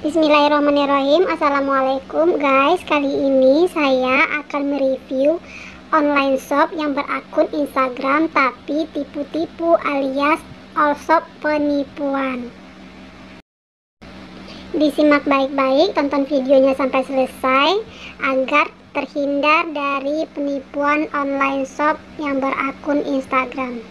Bismillahirrahmanirrahim. Assalamualaikum guys. Kali ini saya akan mereview online shop yang berakun Instagram tapi tipu-tipu alias all shop penipuan. Disimak baik-baik, tonton videonya sampai selesai agar terhindar dari penipuan online shop yang berakun Instagram.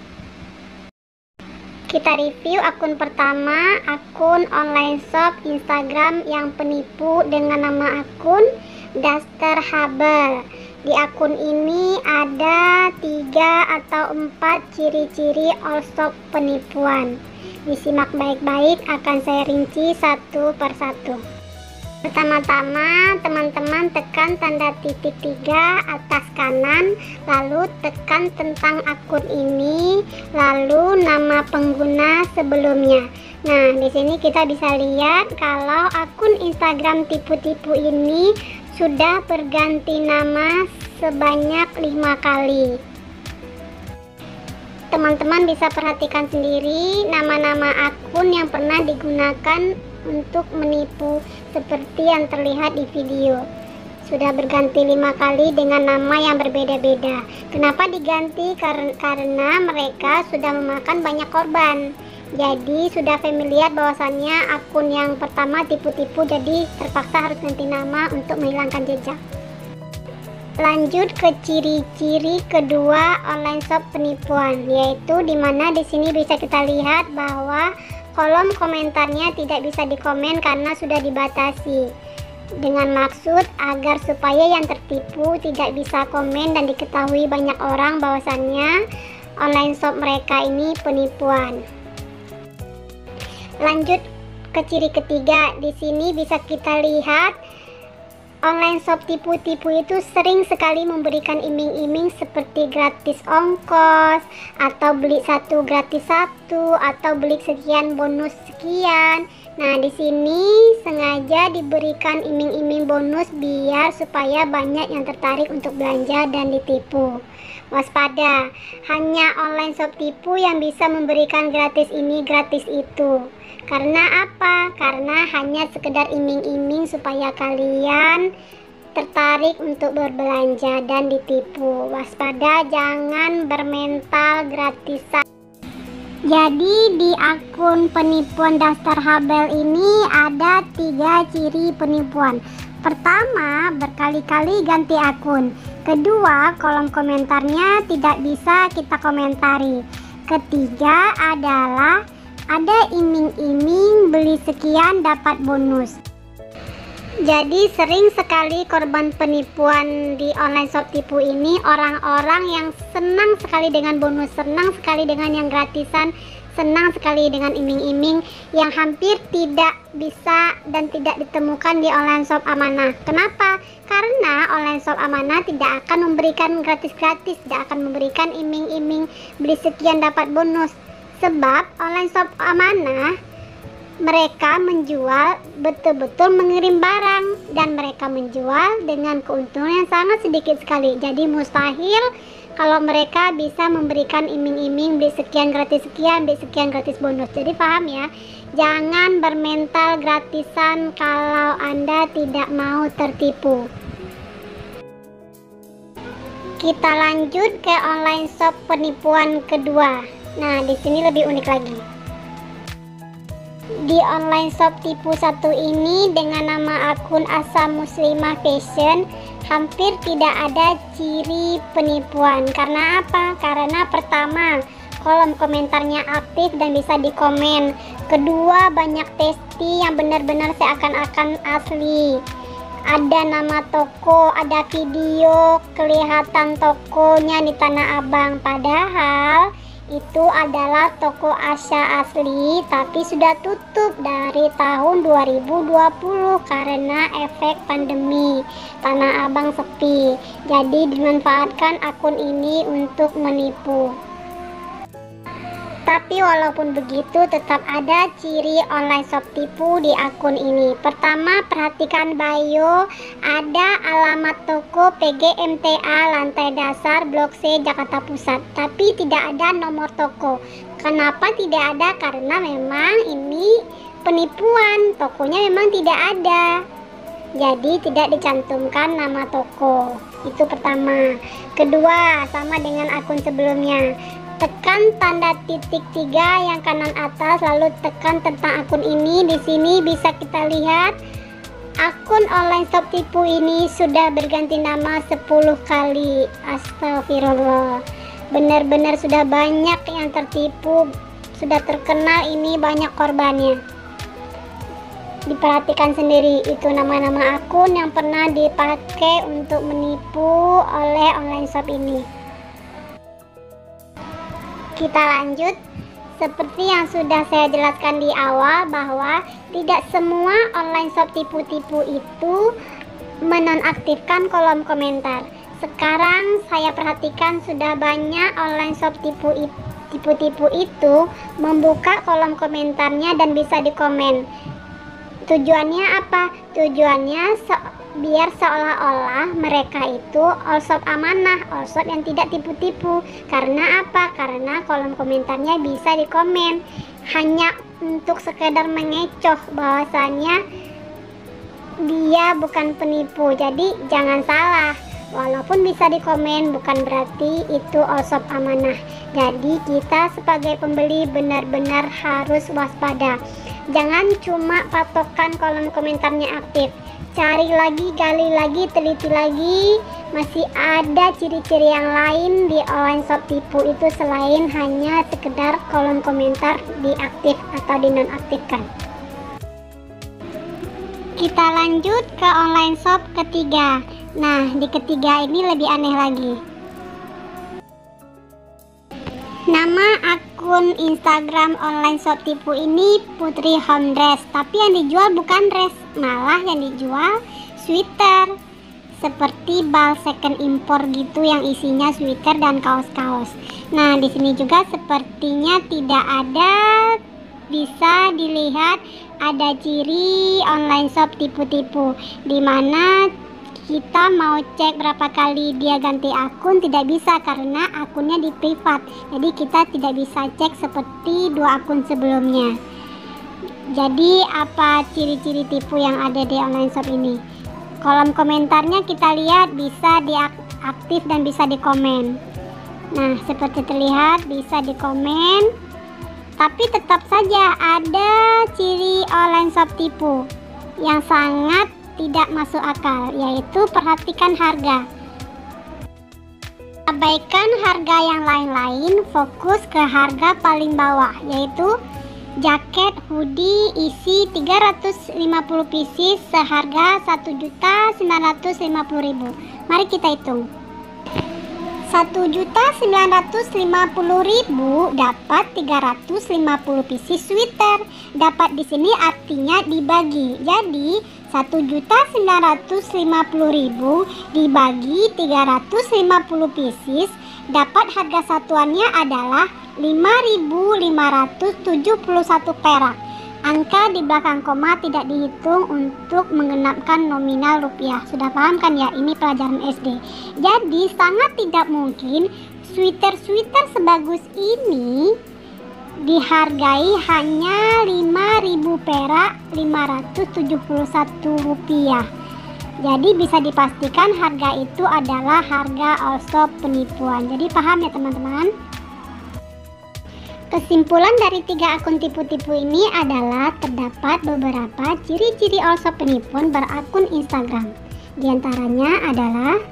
Kita review akun pertama, akun online shop Instagram yang penipu dengan nama akun Daster Habel. Di akun ini ada 3 atau 4 ciri-ciri all shop penipuan. Disimak baik-baik, akan saya rinci satu persatu. Pertama-tama teman-teman tekan tanda titik 3 atas kanan, lalu tekan tentang akun ini, lalu nama pengguna sebelumnya. Nah, di sini kita bisa lihat kalau akun Instagram tipu-tipu ini sudah berganti nama sebanyak 5 kali. Teman-teman bisa perhatikan sendiri nama-nama akun yang pernah digunakan untuk menipu seperti yang terlihat di video. Sudah berganti 5 kali dengan nama yang berbeda-beda. Kenapa diganti? Karena mereka sudah memakan banyak korban. Jadi sudah familiar bahwasannya akun yang pertama tipu-tipu, jadi terpaksa harus ganti nama untuk menghilangkan jejak. Lanjut ke ciri-ciri kedua online shop penipuan, yaitu dimana di sini bisa kita lihat bahwa kolom komentarnya tidak bisa dikomen karena sudah dibatasi, dengan maksud agar supaya yang tertipu tidak bisa komen dan diketahui banyak orang bahwasannya online shop mereka ini penipuan. Lanjut ke ciri ketiga, di sini bisa kita lihat online shop tipu-tipu itu sering sekali memberikan iming-iming seperti gratis ongkos, atau beli 1 gratis 1, atau beli sekian bonus sekian. Nah, di sini sengaja diberikan iming-iming bonus biar supaya banyak yang tertarik untuk belanja dan ditipu. Waspada, hanya online shop tipu yang bisa memberikan gratis ini, gratis itu. Karena apa? Karena hanya sekedar iming-iming supaya kalian tertarik untuk berbelanja dan ditipu. Waspada, jangan bermental gratisan. Jadi di akun penipuan Daster Habel ini ada 3 ciri penipuan. Pertama, berkali-kali ganti akun. Kedua, kolom komentarnya tidak bisa kita komentari. Ketiga adalah ada iming-iming beli sekian dapat bonus. Jadi sering sekali korban penipuan di online shop tipu ini orang-orang yang senang sekali dengan bonus, senang sekali dengan yang gratisan, senang sekali dengan iming-iming yang hampir tidak bisa dan tidak ditemukan di online shop amanah. Kenapa? Karena online shop amanah tidak akan memberikan gratis-gratis, tidak akan memberikan iming-iming beli sekian dapat bonus. Sebab online shop amanah mereka menjual betul-betul mengirim barang, dan mereka menjual dengan keuntungan yang sangat sedikit sekali. Jadi mustahil kalau mereka bisa memberikan iming-iming beli sekian gratis sekian, beli sekian gratis bonus. Jadi paham ya, jangan bermental gratisan kalau Anda tidak mau tertipu. Kita lanjut ke online shop penipuan kedua. Nah, di sini lebih unik lagi. Di online shop tipu 1 ini dengan nama akun Asa Muslimah Fashion hampir tidak ada ciri penipuan. Karena apa? Karena pertama, kolom komentarnya aktif dan bisa dikomen. Kedua, banyak testi yang benar-benar seakan-akan asli. Ada nama toko, ada video kelihatan tokonya di Tanah Abang, padahal itu adalah toko Asya asli tapi sudah tutup dari tahun 2020 karena efek pandemi. Tanah Abang sepi, jadi dimanfaatkan akun ini untuk menipu. Tapi walaupun begitu tetap ada ciri online shop tipu di akun ini. Pertama, perhatikan bio, ada alamat toko PGMTA lantai dasar Blok C Jakarta Pusat, tapi tidak ada nomor toko. Kenapa tidak ada? Karena memang ini penipuan, tokonya memang tidak ada. Jadi tidak dicantumkan nama toko. Itu pertama. Kedua, sama dengan akun sebelumnya. Tekan tanda titik 3 yang kanan atas, lalu tekan tentang akun ini. Di sini bisa kita lihat akun online shop tipu ini sudah berganti nama 10 kali. Astagfirullah. Benar-benar sudah banyak yang tertipu, sudah terkenal, ini banyak korbannya. Diperhatikan sendiri, itu nama-nama akun yang pernah dipakai untuk menipu oleh online shop ini. Kita lanjut. Seperti yang sudah saya jelaskan di awal, bahwa tidak semua online shop tipu-tipu itu menonaktifkan kolom komentar. Sekarang saya perhatikan sudah banyak online shop tipu-tipu itu membuka kolom komentarnya dan bisa dikomen. Tujuannya apa? Tujuannya biar seolah-olah mereka itu all shop amanah, all shop yang tidak tipu-tipu. Karena apa? Karena kolom komentarnya bisa dikomen, hanya untuk sekedar mengecoh bahwasanya dia bukan penipu. Jadi jangan salah, walaupun bisa dikomen bukan berarti itu all shop amanah. Jadi kita sebagai pembeli benar-benar harus waspada. Jangan cuma patokan kolom komentarnya aktif. Cari lagi, gali lagi, teliti lagi. Masih ada ciri-ciri yang lain di online shop tipu itu selain hanya sekedar kolom komentar diaktif atau dinonaktifkan. Kita lanjut ke online shop ketiga. Nah, di ketiga ini lebih aneh lagi. Nama akun Instagram online shop tipu ini Putri Home Dress, tapi yang dijual bukan dress, malah yang dijual sweater, seperti bal second impor gitu yang isinya sweater dan kaos-kaos. Nah, di sini juga sepertinya tidak ada, bisa dilihat ada ciri online shop tipu-tipu, dimana kita mau cek berapa kali dia ganti akun tidak bisa karena akunnya di privat. Jadi kita tidak bisa cek seperti dua akun sebelumnya. Jadi apa ciri-ciri tipu yang ada di online shop ini? Kolom komentarnya kita lihat bisa diaktif dan bisa dikomen. Nah, seperti terlihat bisa dikomen, tapi tetap saja ada ciri online shop tipu yang sangat tidak masuk akal, yaitu perhatikan harga. Abaikan harga yang lain-lain, fokus ke harga paling bawah, yaitu jaket hoodie isi 350 pieces seharga 1.950.000. Mari kita hitung. 1.950.000 dapat 350 pieces sweater. Dapat di sini artinya dibagi. Jadi 1.950.000 dibagi 350 pieces, dapat harga satuannya adalah 5.571 perak. Angka di belakang koma tidak dihitung untuk menggenapkan nominal rupiah. Sudah paham kan ya, ini pelajaran SD. Jadi sangat tidak mungkin sweater-sweater sebagus ini dihargai hanya 5.000 perak, 571 rupiah. Jadi bisa dipastikan harga itu adalah harga all shop penipuan. Jadi paham ya teman-teman? Kesimpulan dari 3 akun tipu-tipu ini adalah terdapat beberapa ciri-ciri all shop penipuan berakun Instagram. Di antaranya adalah: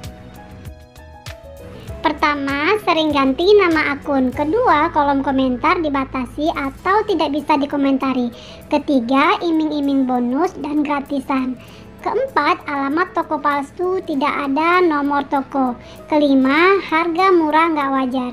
pertama, sering ganti nama akun. Kedua, kolom komentar dibatasi atau tidak bisa dikomentari. Ketiga, iming-iming bonus dan gratisan. Keempat, alamat toko palsu, tidak ada nomor toko. Kelima, harga murah nggak wajar.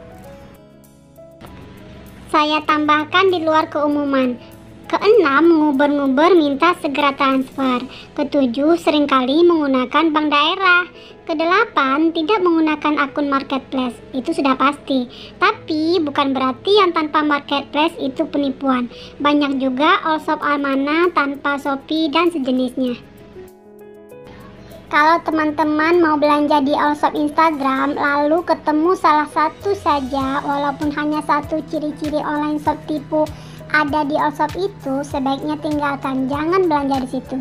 Saya tambahkan di luar keumuman. Keenam, nguber-nguber minta segera transfer. Ketujuh, seringkali menggunakan bank daerah. Kedelapan, tidak menggunakan akun marketplace. Itu sudah pasti. Tapi bukan berarti yang tanpa marketplace itu penipuan. Banyak juga all shop amanah tanpa Shopee dan sejenisnya. Kalau teman-teman mau belanja di all shop Instagram lalu ketemu salah satu saja, walaupun hanya satu ciri-ciri online shop tipu ada di all shop itu, sebaiknya tinggalkan, jangan belanja di situ.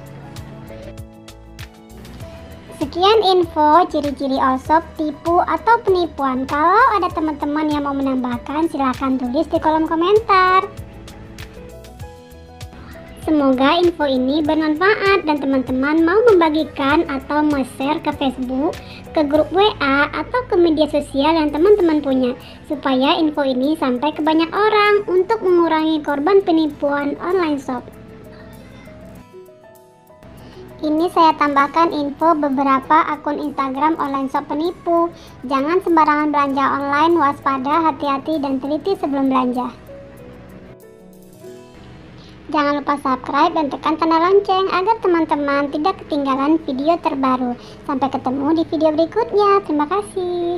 Sekian info ciri-ciri all shop tipu atau penipuan. Kalau ada teman-teman yang mau menambahkan, silahkan tulis di kolom komentar. Semoga info ini bermanfaat dan teman-teman mau membagikan atau share ke Facebook, ke grup WA, atau ke media sosial yang teman-teman punya, supaya info ini sampai ke banyak orang untuk mengurangi korban penipuan online shop. Ini saya tambahkan info beberapa akun Instagram online shop penipu. Jangan sembarangan belanja online, waspada, hati-hati, dan teliti sebelum belanja. Jangan lupa subscribe dan tekan tanda lonceng agar teman-teman tidak ketinggalan video terbaru. Sampai ketemu di video berikutnya. Terima kasih.